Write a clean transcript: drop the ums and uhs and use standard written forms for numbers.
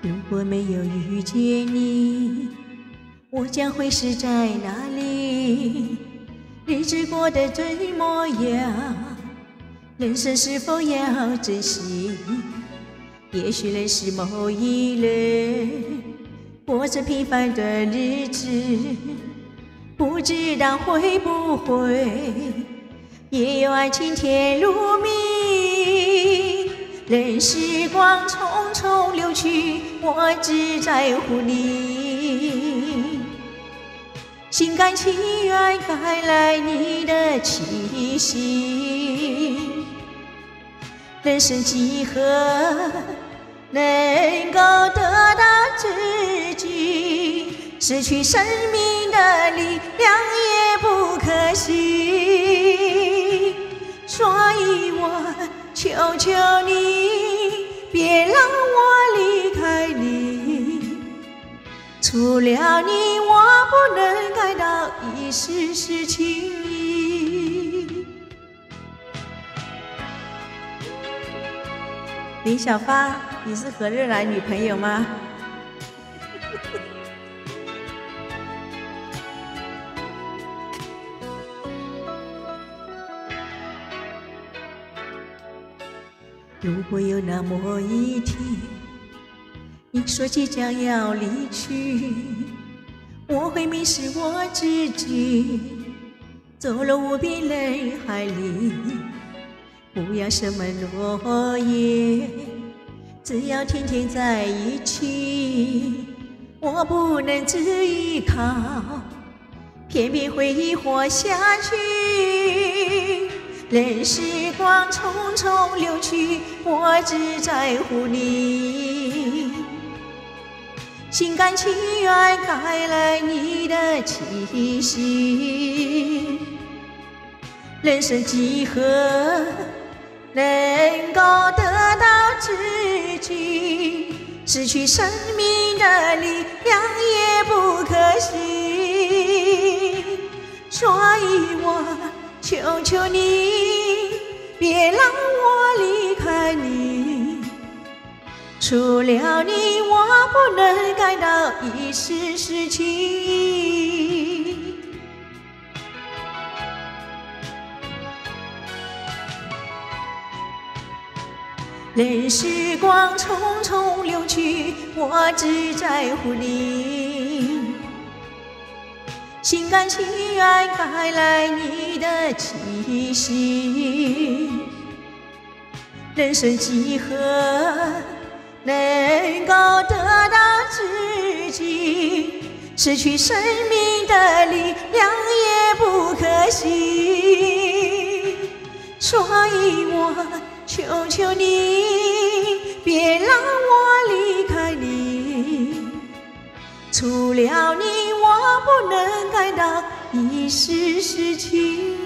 如果没有遇见你，我将会是在哪里？日子过得怎么样？人生是否要珍惜？也许认识某一人，过着平凡的日子，不知道会不会也有爱情甜如蜜。任时光匆匆流去，我只在乎你。心甘情愿带来你的气息。人生几何能够得到自己？失去生命的力量也不可惜。所以我求求你，别让我离开你。除了你，我不能感到一丝丝情意。林小发，你是何日来女朋友吗？如果有那么一天，你说即将要离去，我会迷失我自己，走了无边人海里。不要什么诺言，只要天天在一起。我不能只依靠，偏偏回忆活下去。任时光匆匆流去，我只在乎你。心甘情愿带来你的气息。人生几何能够得到自己？失去生命的力量也不可惜。所以我求求你，别让我离开你。除了你，我不能感到一丝丝情意。任时光匆匆流去，我只在乎你。心甘情愿带来你的气息。人生几何能够得到自己？失去生命的力量也不可惜。所以我求求你，别让我离开你。除了你，我不能感到一丝丝情